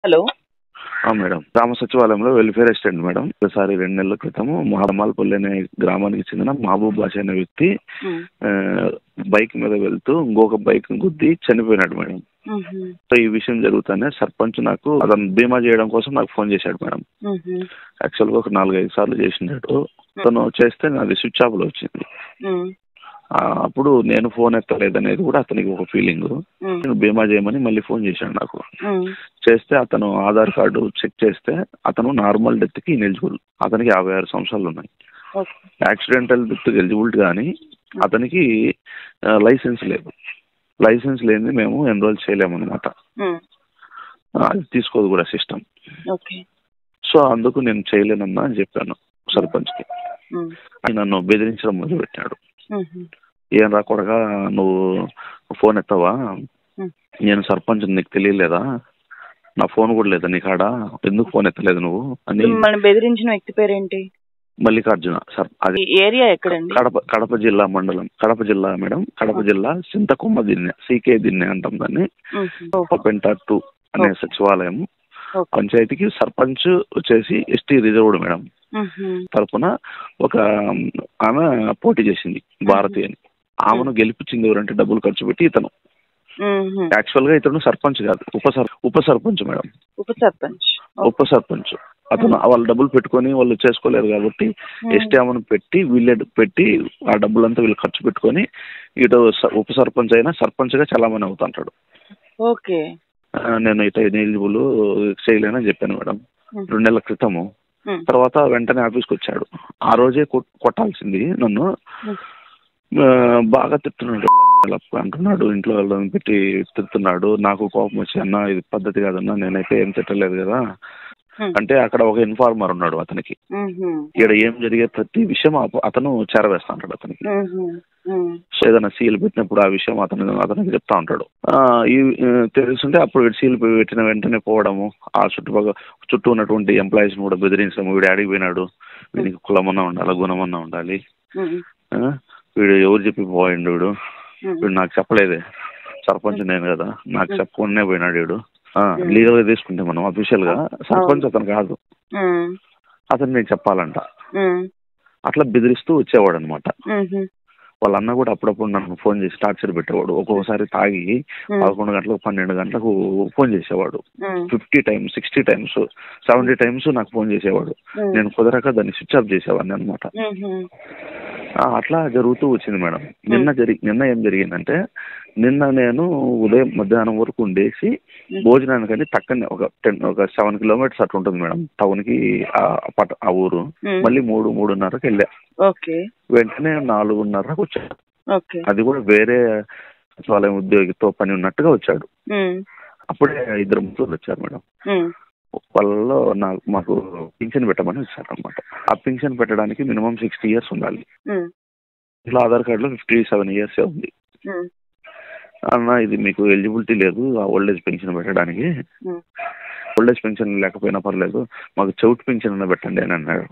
Hello. Madam గ్రామ సచివాలయంలో welfare assistant madam. ఒకసారి 2 నెలల క్రితము మహమాల్పల్లి అనే గ్రామానికి చెందిన మహబూబ్ బాషా అనే వ్యక్తి బైక్ మీద వెళ్తూ ఇంకొక బైక్ గుద్ది చనిపోయినాడు మేడం. సో ఈ విషయం జరుగుతానే సర్పంచ్ నాకు అతను బీమా చేయడం కోసం నాకు ఫోన్ చేశాడు మేడం. యాక్చువల్గా ఒక 4-5 సార్లు చేసినట్టు తను చేస్తే నాది స్విచ్ ఆఫ్ లో వచ్చింది. అప్పుడు నేను ఫోన్ ఎత్తలేదనేది కూడా అతనికి ఒక ఫీలింగ్. నేను బీమా చేయమని మళ్ళీ ఫోన్ చేశాడు నాకు. చేస్తే అతను ఆధార్ కార్డు చెక్ చేస్తే అతను నార్మల్ డెత్ కి ఎలిజిబుల్. అతనికి 56 సంవత్సరాలు ఉన్నాయి. యాక్సిడెంటల్ డెత్ ఎలిజిబుల్ కానీ అతనికి లైసెన్స్ లేదు. లైసెన్స్ లేనిది మేము ఎన్రోల్ చేయలేమన్నమాట. అది తీసుకోదు కూడా సిస్టమ్. సో అందుకు నేను చేయలేనన్నా అని చెప్పాను సర్పంచ్కి. నన్ను బెదిరించడం మొదలుపెట్టాడు. ఏం రాకూడగా నువ్వు ఫోన్ ఎత్తావా, నేను సర్పంచ్ నీకు తెలియలేదా, నా ఫోన్ కూడా లేదా నీ కాడ, ఎందుకు ఫోన్ ఎత్తలేదు నువ్వు అని. బెదిరించిన వ్యక్తి పేరేంటి? మల్లికార్జున సార్. అది ఏరియా ఎక్కడండి? కడప జిల్లా మండలం, కడప జిల్లా మేడం. కడప జిల్లా చింతకొమ్మ దిన్నె, సీకే దిన్నె అంటాం దాన్ని. పెంట 2 అనే సచివాలయం. పంచాయతీకి సర్పంచ్ వచ్చేసి ఎస్టీ రిజర్వ్డ్ మేడం. తరపున ఒక ఆమె పోటీ చేసింది, భారతి అని. ఆమెను గెలిపించింది ఎవరంటే డబ్బులు ఖర్చు పెట్టి ఇతను. యాక్చువల్ గా ఇతను సర్పంచ్ కాదు, ఉప సర్పంచ్ మేడం. ఉప సర్పంచ్ అతను వాళ్ళు డబ్బులు పెట్టుకొని వాళ్ళు చేసుకోలేరు కాబట్టి ఎస్టీ ఆమెను పెట్టి ఆ డబ్బులంతా వీళ్ళు ఖర్చు పెట్టుకొని ఇటు ఉప సర్పంచ్ అయినా సర్పంచ్ గా చలామణి అవుతుంటాడు. నేను ఇటు ఎలిజిబుల్ చేయలేనని చెప్పాను మేడం 2 నెలల క్రితము. తర్వాత వెంటనే ఆఫీస్కి వచ్చాడు. ఆ రోజే కొట్టాల్సింది నన్ను. బాగా తిడుతున్నాడు, అంటున్నాడు, ఇంట్లో వాళ్ళని పెట్టి తిడుతున్నాడు. నాకు కోపం వచ్చి, అన్న ఇది పద్ధతి కాదన్నా, నేనైతే ఏం తిట్టలేదు కదా అంటే. అక్కడ ఒక ఇన్ఫార్మర్ ఉన్నాడు అతనికి. ఇక్కడ ఏం జరిగే ప్రతి విషయం అతను చేరవేస్తా ఉంటాడు అతనికి. సో ఏదైనా సీల్ పెట్టినప్పుడు ఆ విషయం అతనికి చెప్తా ఉంటాడు. తెలుసుంటే అప్పుడు సీల్ పెట్టిన వెంటనే పోవడము, ఆ చుట్టూ ఉన్నటువంటి ఎంప్లాయీస్ కూడా బెదిరించడము. వీడు ఆడికి పోయినాడు, వీడికి కులమన్నా ఉండాలి, గుణమన్నా ఉండాలి, వీడు ఎవరు చెప్పి పోయిండు, వీడు నాకు చెప్పలేదే, సర్పంచ్ నేను కదా, నాకు చెప్పకుండానే పోయినాడు వీడు. లీగల్ గా తీసుకుంటే మనం అఫీషియల్ గా సర్పంచ్ అతను కాదు, అతను నేను చెప్పాలంట. అట్లా బెదిరిస్తూ వచ్చేవాడు అనమాట. వాళ్ళ అన్న కూడా అప్పుడప్పుడు నన్ను ఫోన్ చేసి టార్చర్ పెట్టేవాడు. ఒక్కొక్కసారి తాగి 11 గంటలకు 12 గంటలకు ఫోన్ చేసేవాడు. 50 టైమ్స్, 60 టైమ్స్, 70 టైమ్స్ నాకు ఫోన్ చేసేవాడు. నేను కుదరక దాన్ని స్విచ్ ఆఫ్ చేసేవాడిని అనమాట. అట్లా జరుగుతూ వచ్చింది మేడం. నిన్న ఏం జరిగిందంటే, నిన్న నేను ఉదయం మధ్యాహ్నం వరకు ఉండేసి భోజనానికని పక్కనే ఒక 7 కిలోమీటర్స్ అట్లా ఉంటుంది మేడం టౌన్ కి ఆ ఊరు. మళ్ళీ 3-3:30కి వెళ్ళా. వెంటనే 4:30కు వచ్చాడు. అది కూడా వేరే సచివాలయం ఉద్యోగితో పని ఉన్నట్టుగా వచ్చాడు. అప్పుడే 2 ముసలు వచ్చారు మేడం. వాళ్ళలో మాకు పింఛన్ పెట్టమని వచ్చారు అనమాట. ఆ పింఛన్ పెట్టడానికి మినిమం 60 years ఉండాలి. ఇట్లా ఆధార్ కార్డులో 57 years ఉంది. అన్న ఇది మీకు ఎలిజిబిలిటీ లేదు ఆ ఓల్డేజ్ పెన్షన్ పెట్టడానికి. ఓల్డేజ్ పెన్షన్ లేకపోయినా పర్లేదు, మాకు చౌట్ పెన్షన్ అన్న పెట్టండి అని అన్నాడు.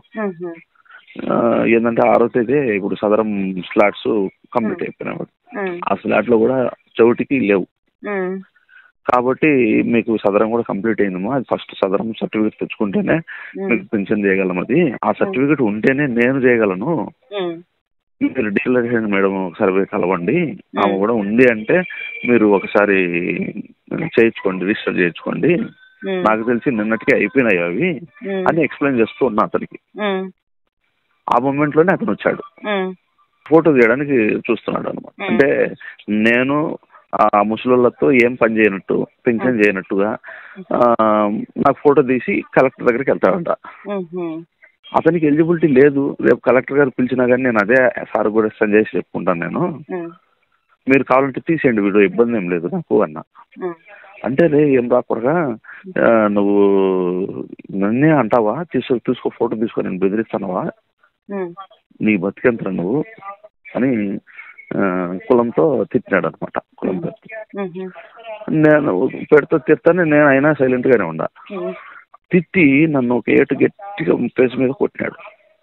ఏంటంటే 6వ తేదీ ఇప్పుడు సదరం స్లాట్స్ కంప్లీట్ అయిపోయినాడు. ఆ స్లాట్ లో కూడా చౌటికి లేవు కాబట్టి మీకు సదరం కూడా కంప్లీట్ అయిందమ్మా. అది ఫస్ట్ సదరం సర్టిఫికేట్ తెచ్చుకుంటేనే మీకు పెన్షన్ చేయగలం. అది ఆ సర్టిఫికేట్ ఉంటేనే నేను చేయగలను. మీరు డిక్లరేషన్ మేడం ఒకసారి కలవండి, ఆమె కూడా ఉంది అంటే మీరు ఒకసారి చేయించుకోండి, రిజిస్టర్ చేయించుకోండి. నాకు తెలిసి నిన్నటికే అయిపోయినాయి అవి అని ఎక్స్ప్లెయిన్ చేస్తూ ఉన్నా అతనికి. ఆ మూమెంట్ లోనే అతను వచ్చాడు, ఫోటో తీయడానికి చూస్తున్నాడు అనమాట. అంటే నేను ఆ ముసలితో ఏం పని చేయనట్టు, పెన్షన్ చేయనట్టుగా నాకు ఫోటో తీసి కలెక్టర్ దగ్గరికి వెళ్తాడంట. అతనికి ఎలిజిబిలిటీ లేదు. రేపు కలెక్టర్ గారు పిలిచినా కానీ నేను అదే సార్ కూడా చేసి చెప్పుకుంటాను, నేను మీరు కావాలంటే తీసేయండి, వీడియో ఇబ్బంది ఏం లేదు నాకు అన్నా. అంటే రే ఏం రాకూడగా నువ్వు నన్నే అంటావా, తీసుకో ఫోటో తీసుకో, నేను బెదిరిస్తానవా, నీ బతికెంతరా నువ్వు అని కులంతో తిట్టినాడు అనమాట. కులంతో నేను పెడుతూ తిడతానే నేను అయినా సైలెంట్ గానే ఉండా. తిట్టి నన్ను ఒక ఏటు గట్టిగా ఫేస్ మీద కొట్టినాడు.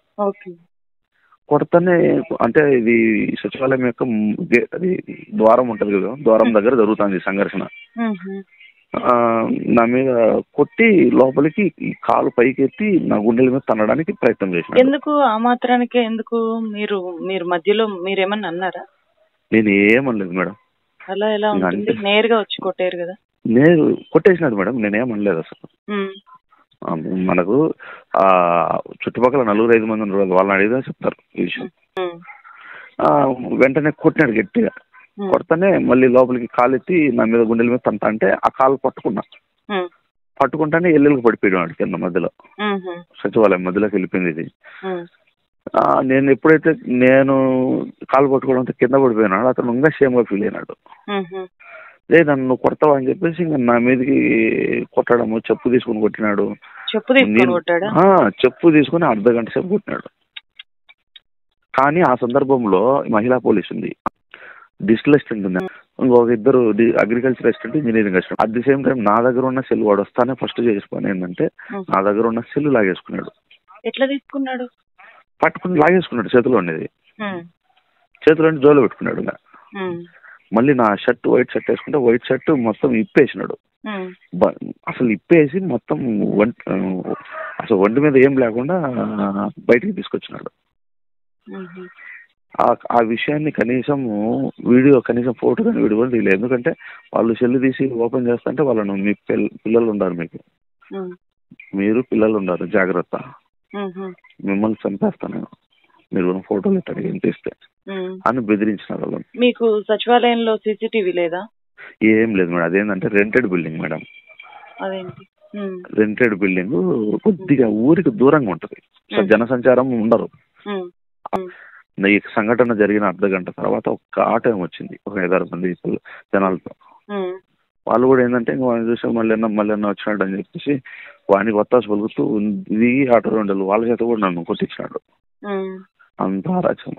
కొడతానే అంటే ఇది సచివాలయం యొక్క అది ద్వారం ఉంటది కదా, ద్వారం దగ్గర జరుగుతుంది సంఘర్షణ. నా మీద కొట్టి లోపలికి ఈ కాలు పైకి ఎత్తి నా గుండెల మీద తన్నడానికి ప్రయత్నం చేశాను. ఎందుకు ఆ మాత్రానికే ఎందుకు? మీరు మీరు మధ్యలో మీరేమన్నా అన్నారా? నేను ఏమనలేదు మేడం. అలా ఎలా ఉంటుంది? నేరుగా వచ్చి కొట్టారు కదా. నేను కొట్టేసినాడు మేడం, నేనేమనలేదు అసలు. మనకు చుట్టుపక్కల 4-5 మంది ఉన్నారు, వాళ్ళని అడిగితే చెప్తారు ఈ విషయం. వెంటనే కొట్టినాడు గట్టిగా. కొడతానే మళ్ళీ లోపలికి కాలు ఎత్తి నా మీద గుండెల మీద తంత అంటే ఆ కాలు పట్టుకుంటానే ఎల్లెలకు పడిపోయాడు కింద మధ్యలో, సచివాలయం మధ్యలోకి వెళ్ళిపోయింది ఇది. నేను ఎప్పుడైతే కాలు పట్టుకోవడంతో కింద పడిపోయినాడు, అతను ఇంకా క్షేమంగా ఫీల్ అయినాడు. లేదు నన్ను కొడతావా అని చెప్పేసి ఇంకా నా మీదకి కొట్టడము, చెప్పు తీసుకుని కొట్టినాడు. చెప్పు తీసుకుని అర్ధగంట సేపు కొట్టినాడు. కానీ ఆ సందర్భంలో మహిళా పోలీసు ఉంది, డిజిటల్ అసిస్టెంట్ ఉంది, ఇంకొక ఇద్దరు agriculture assistant, engineering assistant. At the same time నా దగ్గర ఉన్న సెల్, వాడు వస్తానే ఫస్ట్ చేసే పని ఏంటంటే నా దగ్గర ఉన్న సెల్ లాగేసుకున్నాడు. ఎట్లా తీసుకున్నాడు? పట్టుకుని లాగేసుకున్నాడు, చేతిలో ఉండేది. చేతిలో జోలో పెట్టుకున్నాడు. మళ్ళీ నా షర్ట్, వైట్ షర్ట్ వేసుకుంటే వైట్ షర్ట్ మొత్తం ఇప్పేసినాడు. అసలు ఇప్పేసి మొత్తం అసలు ఒంటి మీద ఏం లేకుండా బయటికి తీసుకొచ్చినాడు. ఆ విషయాన్ని కనీసం వీడియో, కనీసం ఫోటో కానీ వీడియో కూడా తీయలేదు. ఎందుకంటే వాళ్ళు సెల్ తీసి ఓపెన్ చేస్తుంటే వాళ్ళను, మీ పిల్లలు ఉన్నారు, మీరు పిల్లలు ఉన్నారు, జాగ్రత్త, మిమ్మల్ని చంపేస్తాను, మీరు ఫోటోలు ఇట్లా ఏం తీస్తే అని బెదిరించిన వాళ్ళు. మీకు సచివాలయంలో సీసీటీవీ లేదా? ఏం లేదు మేడం. అదేంటంటే రెంటెడ్ బిల్డింగ్ మేడం. అదేంటి? రెంటెడ్ బిల్డింగ్ కొద్దిగా ఊరికి దూరంగా ఉంటది, జనసంచారం ఉండరు. ఈ సంఘటన జరిగిన అర్ధగంట తర్వాత ఒక ఆటో వచ్చింది, ఒక 5-6 మంది జనాలతో. వాళ్ళు కూడా ఏంటంటే ఇంకా వాడిని చూసి మళ్ళీ వచ్చినాడు అని చెప్పేసి వాడిని ఒత్తాసు పలుకుతూ ఇది ఆటో రెండలు వాళ్ళ చేత కూడా నన్ను కొట్టించినాడు. అంత అరాచకం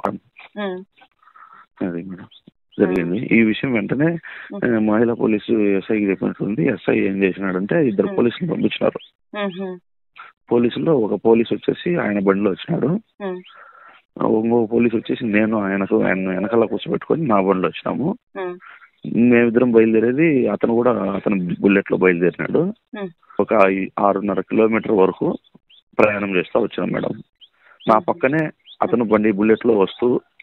అది మేడం జరిగింది. ఈ విషయం వెంటనే మహిళా పోలీసు ఎస్ఐకి చెప్పినట్టుంది. ఎస్ఐ ఏం చేసినాడంటే 2 పోలీసులు పంపించినారు. పోలీసుల్లో ఒక పోలీసు వచ్చేసి ఆయన బండిలో వచ్చినాడు, ఇంకో పోలీసు వచ్చేసి ఆయన వెనకాల కూర్చోబెట్టుకొని నా బండిలో వచ్చినాము. మేమిద్దరం బయలుదేరేది, అతను బుల్లెట్ లో బయలుదేరినాడు. ఒక 6.5 కిలోమీటర్ వరకు ప్రయాణం చేస్తా వచ్చినాం మేడం. నా పక్కనే అతను బండి బుల్లెట్ లో వస్తూ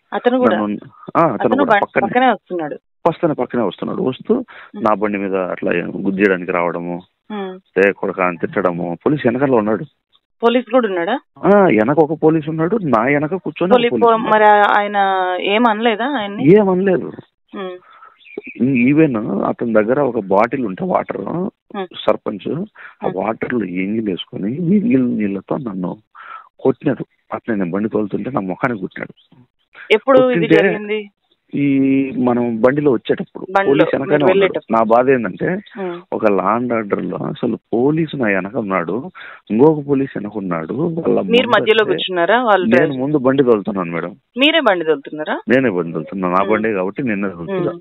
పక్కనే వస్తున్నాడు. వస్తూ నా బండి మీద అట్లా గుద్దేయడానికి రావడము, కొడక అని తిట్టడము. పోలీసు వెనకాల ఉన్నాడు. పోలీసు కూడా ఉన్నాడా? వెనక ఒక పోలీసు ఉన్నాడు, నా వెనక కూర్చొని. మరి ఆయన ఏమనలేదా? ఏమనలేదు. ఈవెన్ అతని దగ్గర ఒక బాటిల్ ఉంటే వాటర్, సర్పంచ్ ఆ వాటర్ లో ఎంగిల్ వేసుకొని ఎంగిల్ నీళ్ళతో నన్ను కొట్టినాడు. అట్లా నేను బండి తోలుతుంటే నా ముఖానికి కుట్టినాడు. ఎప్పుడు ఇది జరిగింది? ఈ మనం బండిలో వచ్చేటప్పుడు పోలీసు వెనకనే ఉన్నాడు. నా బాధ ఏంటంటే ఒక లా అండ్ ఆర్డర్ లో అసలు పోలీసు నా వెనక ఉన్నాడు, ఇంకొక పోలీసు వెనక ఉన్నాడు. మీరు మధ్యలో కూర్చున్నారా? నేను ముందు బండి తోలుతున్నాను మేడం. మీరే బండి తోలుతున్నారా? నేనే బండి తోలుతున్నా, నా బండి కాబట్టి నేనే తోలుతున్నా.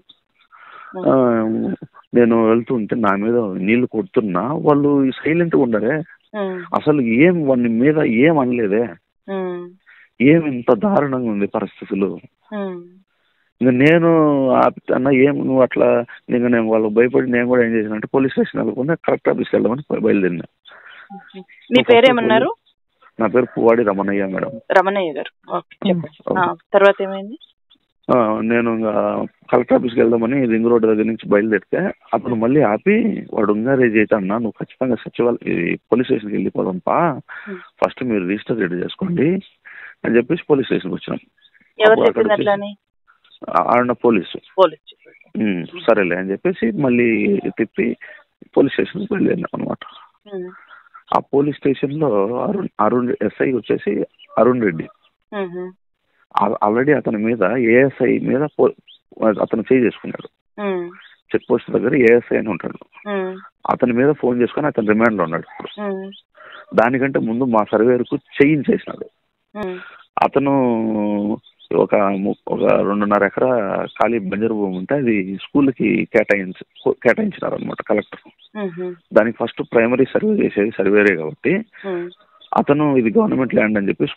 నేను వెళ్తుంటే నా మీద నీళ్లు కొడుతున్నా, వాళ్ళు సైలెంట్ గా ఉండరే. అసలు వాడి మీద ఏం అనలేదే. ఇంత దారుణంగా ఉంది పరిస్థితులు. ఇంకా నేను అన్న నువ్వు అట్లా ఇంకా నేను వాళ్ళకి భయపడి నేను కూడా ఏం చేసిన అంటే పోలీస్ స్టేషన్ వెళ్ళకుండా కలెక్టర్ ఆఫీస్కి వెళ్దామని బయలుదేరినా. మీ పేరేమన్నారు? నా పేరు పువ్వాడి రమణయ్య మేడం. రమణయ్య గారు. తర్వాత ఏమైంది? నేను ఇంకా కలెక్టర్ ఆఫీస్కి వెళ్దామని రింగ్ రోడ్ దగ్గర నుంచి బయలుదేరితే అతను మళ్ళీ ఆపి, వాడు రేజ్ అయితే అన్నా నువ్వు ఖచ్చితంగా పోలీస్ స్టేషన్కి వెళ్ళిపోదాంపా, ఫస్ట్ మీరు రిజిస్టర్ రెడీ చేసుకోండి అని చెప్పేసి పోలీస్ స్టేషన్కి వచ్చినాం. ఆడ పోలీసు సరేలే అని చెప్పేసి మళ్ళీ తిప్పి పోలీస్ స్టేషన్కి బయలుదేరినాం అనమాట. ఆ పోలీస్ స్టేషన్ లో అరుణ్ ఎస్ఐ వచ్చేసి అరుణ్ రెడ్డి. ఆల్రెడీ అతని మీద ఏఎస్ఐ మీద అతను చేయి చేసుకున్నాడు. చెక్ పోస్ట్ దగ్గర ఏఎస్ఐ అని ఉంటాడు, అతని మీద ఫోన్ చేసుకుని అతను రిమాండ్ లో ఉన్నాడు. దానికంటే ముందు మా సర్వేరుకు చేయించేసినాడు. అతను ఒక 2.5 ఎకరా ఖాళీ బంజరు భూమి ఉంటే అది స్కూల్కి కేటాయించినారు అనమాట కలెక్టర్. దానికి ఫస్ట్ ప్రైమరీ సర్వే చేసేది సర్వేరే కాబట్టి అతను ఇది గవర్నమెంట్ ల్యాండ్ అని చెప్పి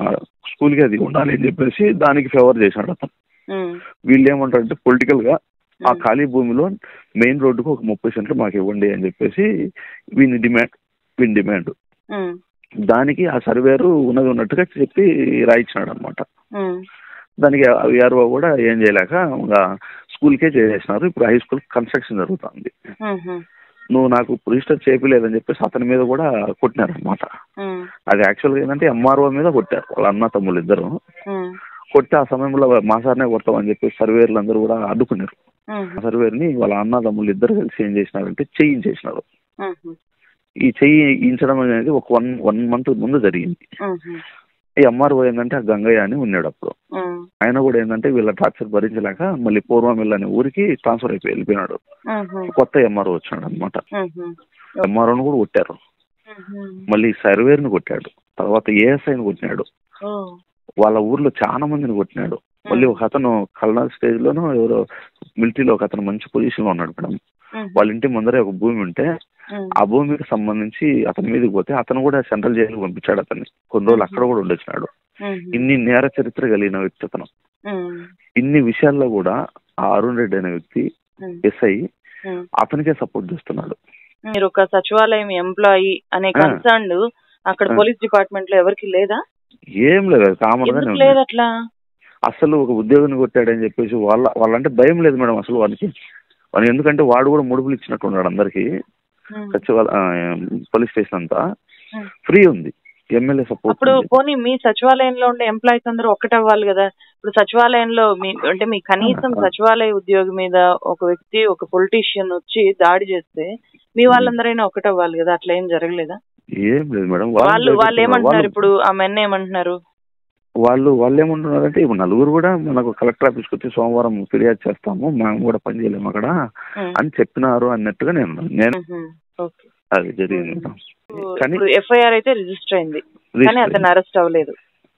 స్కూల్కి అది ఉండాలి అని చెప్పేసి దానికి ఫేవర్ చేసినాడు అతను. వీళ్ళు ఏమంటారంటే పొలిటికల్ గా ఆ ఖాళీ భూమిలో మెయిన్ రోడ్డుకు ఒక 30 సెంట్లు మాకు ఇవ్వండి అని చెప్పేసి వీని డిమాండ్. దానికి ఆ సర్వేరు ఉన్నది ఉన్నట్టుగా చెప్పి రాయించినాడు అనమాట. దానికి విఆర్ఓ కూడా ఏం చేయలేక ఇంకా స్కూల్కే చేసేసినారు. ఇప్పుడు హై స్కూల్ కన్స్ట్రక్షన్ జరుగుతుంది. నువ్వు నాకు రిజిస్టర్ చేయలేదని చెప్పేసి అతని మీద కూడా కొట్టినారు అనమాట. అది యాక్చువల్గా ఏంటంటే ఎంఆర్ఓ మీద కొట్టారు వాళ్ళ అన్న తమ్ముళ్ళు ఇద్దరు. కొట్టి ఆ సమయంలో మా సార్నే కొడతామని చెప్పి సర్వేర్లు అందరూ కూడా అడ్డుకున్నారు. ఆ సర్వేర్ని వాళ్ళ అన్న తమ్ముళ్ళు ఇద్దరు కలిసి ఏం చేసినారంటే చేయించేసినారు. ఈ చేయించడం అనేది ఒక వన్ మంత్ ముందు జరిగింది. ఈ ఎంఆర్ఓ ఏంటంటే ఆ గంగయ్య అని ఉన్నాడు అప్పుడు. ఆయన కూడా ఏంటంటే వీళ్ళ టార్చర్ భరించలేక మళ్ళీ పూర్వమిల్ అనే ఊరికి ట్రాన్స్ఫర్ అయిపోయి వెళ్ళిపోయినాడు. కొత్త ఎంఆర్ఓ వచ్చినాడు అనమాట. ఎంఆర్ఓను కూడా కొట్టారు, మళ్ళీ సర్వేర్ని కొట్టాడు, తర్వాత ఏఎస్ఐని కొట్టినాడు, వాళ్ళ ఊర్లో చాలా మందిని కొట్టినాడు. మళ్ళీ ఒక అతను కల్నల్ స్టేజ్ లోనూ ఎవరో మిలిటరీలో ఒక అతను మంచి పొజిషన్ లో ఉన్నాడు మేడం. వాళ్ళ ఇంటి ముందరే ఒక భూమి ఉంటే ఆ భూమికి సంబంధించి అతని మీదకి పోతే అతను కూడా సెంట్రల్ జైలుకి పంపించాడు అతన్ని. కొన్ని రోజులు అక్కడ కూడా ఉండొచ్చినాడు. ఇన్ని నేర చరిత్ర కలిగిన వ్యక్తి అతను. ఇన్ని విషయాల్లో కూడా ఆ అరుణ్ రెడ్డి అనే వ్యక్తి ఎస్ఐ అతనికే సపోర్ట్ చేస్తున్నాడు. మీరు ఒక సచివాలయం ఎంప్లాయీ అనే కన్సర్న్ అక్కడ పోలీస్ డిపార్ట్మెంట్ లో ఎవరికి లేదా? ఏం లేదు, కామన్ లేదు. అట్లా అసలు ఒక ఉద్యోగిని కొట్టాడని చెప్పేసి వాళ్ళంటే భయం లేదు మేడం అసలు వాడికి. ఎందుకంటే వాడు కూడా ముడుపులు ఇచ్చినట్టు ఉన్నాడు అందరికి. పోలీస్ స్టేషన్ అంతా ఫ్రీ ఉంది, ఎమ్మెల్యే సపోర్ట్. అప్పుడు పోనీ మీ సచివాలయంలో ఉండే ఎంప్లాయీస్ అందరూ ఒక్కటవ్వాలి కదా. ఇప్పుడు సచివాలయంలో అంటే మీ కనీసం సచివాలయ ఉద్యోగి మీద ఒక వ్యక్తి ఒక పొలిటీషియన్ వచ్చి దాడి చేస్తే మీ వాళ్ళందరైనా ఒక్కటవ్వాలి కదా. అట్లా ఏం జరగలేదా? ఏం లేదు మేడం. వాళ్ళు ఏమంటున్నారు ఇప్పుడు? ఆ మెన్ ఏమంటున్నారు? వాళ్ళు ఏమంటున్నారంటే ఇప్పుడు నలుగురు కూడా మనకు కలెక్టర్ ఆఫీస్కి వచ్చి సోమవారం ఫిర్యాదు చేస్తాము, మేము కూడా పని చేయలేము అక్కడ అని చెప్పినారు అన్నట్టుగా నేను అది జరిగింది. కానీ ఎఫ్ఐఆర్ అయితే రిజిస్టర్ అయింది, కానీ అతను అరెస్ట్ అవ్వలేదు.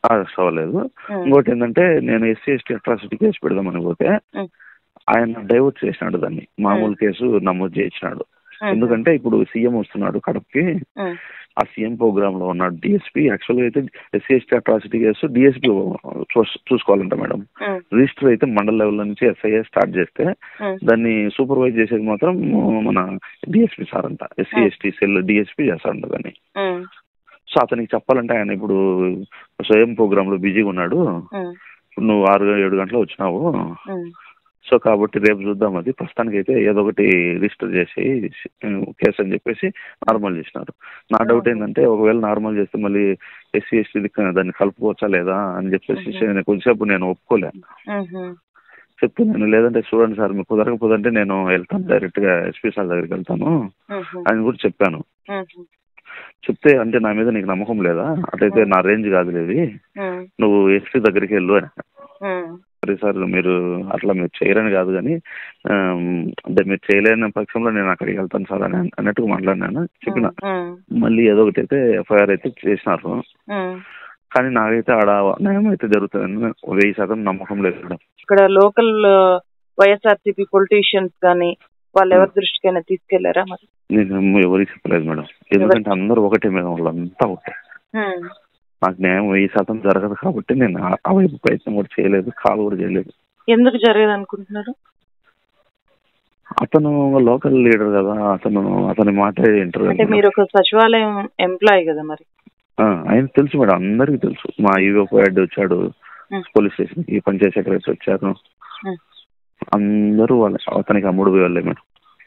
ఇంకోటి ఏంటంటే నేను ఎస్సీ ఎస్టీ అట్రాసిటీ కేసు పెడదామని పోతే ఆయన డైవర్ట్ చేసినాడు, దాన్ని మామూలు కేసు నమోదు చేసినాడు. ఎందుకంటే ఇప్పుడు సీఎం వస్తున్నాడు కడపకి, ఆ సీఎం ప్రోగ్రామ్ లో ఉన్నాడు డిఎస్పీ. యాక్చువల్గా అయితే SC ST atrocity case DSP చూసుకోవాలంట మేడం. రిజిస్టర్ అయితే మండల లెవెల్ నుంచి ఎస్ఐఏ స్టార్ట్ చేస్తే దాన్ని సూపర్వైజ్ చేసేది మాత్రం మన డిఎస్పీ సార్ అంట. ఎస్సీ ఎస్టీ సెల్ డిఎస్పీ చేస్తారంట దాన్ని. సో అతనికి చెప్పాలంటే ఆయన ఇప్పుడు స్వయం ప్రోగ్రామ్ లో బిజీగా ఉన్నాడు. ఇప్పుడు నువ్వు 6-7 గంటలు వచ్చినావు, సో కాబట్టి రేపు చూద్దాం, అది ప్రస్తుతానికి అయితే ఏదో ఒకటి రిజిస్టర్ చేసి కేసు అని చెప్పేసి నార్మల్ చేసినారు. నా డౌట్ ఏంటంటే ఒకవేళ నార్మల్ చేస్తే మళ్ళీ ఎస్సీ ఎస్టీ దాన్ని కలుపుకోవచ్చా లేదా అని చెప్పేసి కొద్దిసేపు నేను ఒప్పుకోలేను. చెప్తే నేను లేదంటే చూడండి సార్ మీకు కుదరకపోదంటే నేను వెళ్తాను, డైరెక్ట్ గా ఎస్పీ సార్ దగ్గరికి వెళ్తాను అని కూడా చెప్పాను. చెప్తే అంటే నా మీద నీకు నమ్మకం లేదా, అటైతే నా రేంజ్ కాదు లేదు, నువ్వు ఎస్పీ దగ్గరికి వెళ్ళు అని. సరే సార్ మీరు అట్లా మీరు చేయరని కాదు కానీ అంటే మీరు చేయలేని పక్షంలో నేను అక్కడికి వెళ్తాను సార్ అని అన్నట్టుగా మాట్లాడినాను, చెప్పిన. మళ్ళీ ఏదో ఒకటి అయితే ఎఫ్ఐఆర్ అయితే చేసినారు, కానీ నాకైతే ఆడ న్యాయం అయితే జరుగుతుందని 1000% నమ్మకం లేదు మేడం. ఇక్కడ లోకల్ వైఎస్ఆర్సీపీ పొలిటీషియన్స్ కానీ వాళ్ళు ఎవరి దృష్టికైనా తీసుకెళ్లారా? మరి నేను ఎవరికి చెప్పలేదు మేడం, ఎందుకంటే అందరూ ఒకటే మేడం, వాళ్ళంతా ఒకటే. నాకు న్యాయం 1000% జరగదు కాబట్టి నేను ఆ వైపు ప్రయత్నం కూడా చేయలేదు, కాల్ కూడా చేయలేదు. ఎందుకు జరగదు అనుకుంటున్నారు? అతను లోకల్ లీడర్ కదా, అతని మాట వింటారు. అంటే మీరు ఒక సచివాలయం ఎంప్లాయీ కదా మరి. ఆయన తెలుసు మేడం, అందరికి తెలుసు. మా ఈవోపీ హెడ్ వచ్చాడు పోలీస్ స్టేషన్ కి, పంచాయత్ సెక్రటరీ వచ్చారు, అందరూ అతనికి అమ్ముడు పోయాలి మేడం.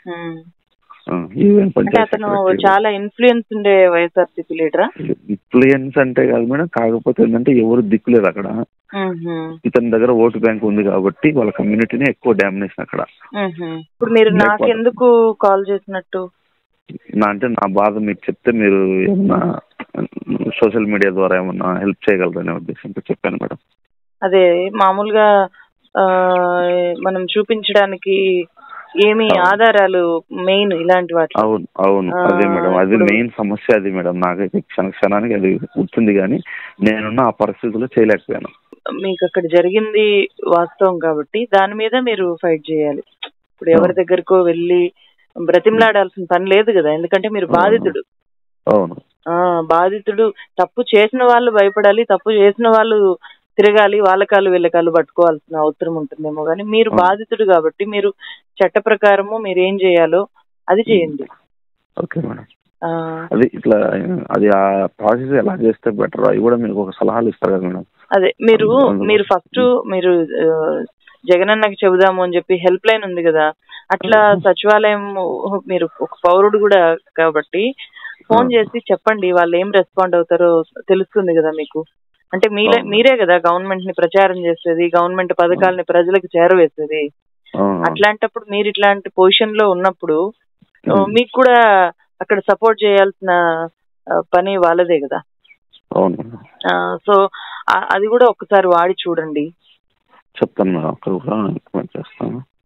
అతను చాలా ఇన్ఫ్లుయెన్స్ ఉండే వైఎస్ఆర్సీపీ లీడరా? ఇన్ఫ్లుయెన్స్ అంటే కాదు మేడం, కాకపోతే ఏంటంటే ఎవరు దిక్కులేదు అక్కడ. ఇతని దగ్గర ఓటు బ్యాంక్ ఉంది కాబట్టి వాళ్ళ కమ్యూనిటీనే ఎక్కువ డామినేషన్ అక్కడ. ఇప్పుడు మీరు నాకు ఎందుకు కాల్ చేసినట్టు? అంటే నా బాధ మీకు చెప్తే మీరు ఏమన్నా సోషల్ మీడియా ద్వారా ఏమన్నా హెల్ప్ చేయగలరనే ఉద్దేశంతో చెప్పాను మేడం. అదే మామూలుగా మనం చూపించడానికి ఏమి ఆధారాలు మెయిన్ ఇలాంటి వాటి. అవును అదే మేడం, అది మెయిన్ సమస్య అది మేడం. నాకైతే క్షణానికి అది గుర్తుంది, కానీ నేనున్న ఆ పరిస్థితుల్లో చేయలేకపోయాను. మీకు అక్కడ జరిగింది వాస్తవం కాబట్టి దాని మీద మీరు ఫైట్ చేయాలి. ఇప్పుడు ఎవరి దగ్గరకో వెళ్ళి బ్రతిమలాడాల్సిన పని లేదు కదా, ఎందుకంటే మీరు బాధితుడు. అవును, బాధితుడు. తప్పు చేసిన వాళ్ళు భయపడాలి, తప్పు చేసిన వాళ్ళు తిరగాలి, వాళ్ళ కాళ్ళు వీళ్ళ కాళ్ళు పట్టుకోవాల్సిన అవసరం ఉంటుందేమో. కానీ మీరు బాధితుడు కాబట్టి మీరు చట్ట ప్రకారము మీరు ఏం చేయాలో అది చేయండి. Okay madam. అది ఇట్లా అది ఆ ప్రాసెస్ ఎలా చేస్తే బెటర్ అవి కూడా మీకు ఒక సలహాలు ఇస్తారు కదా మేడం. అదే మీరు ఫస్ట్ మీరు జగనన్నకి చెబుదాము అని చెప్పి హెల్ప్ లైన్ ఉంది కదా, అట్లా సచివాలయం మీరు ఒక పౌరుడు కూడా కాబట్టి ఫోన్ చేసి చెప్పండి, వాళ్ళు ఏం రెస్పాండ్ అవుతారో తెలుస్తుంది కదా మీకు. అంటే మీరే కదా గవర్నమెంట్ ని ప్రచారం చేసేది, గవర్నమెంట్ పథకాలని ప్రజలకు చేరవేసేది. అట్లాంటప్పుడు మీరు ఇట్లాంటి పొజిషన్ లో ఉన్నప్పుడు మీకు కూడా అక్కడ సపోర్ట్ చేయాల్సిన పని వాళ్ళదే కదా. సో అది కూడా ఒకసారి వాడి చూడండి. చెప్తాను మేడం, అక్కడ కూడా చేస్తాను.